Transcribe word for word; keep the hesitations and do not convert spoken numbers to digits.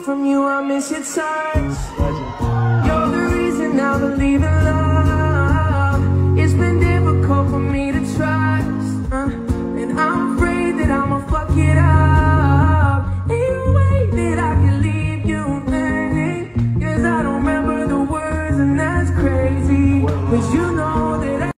from you, I miss your touch. You're the reason I believe in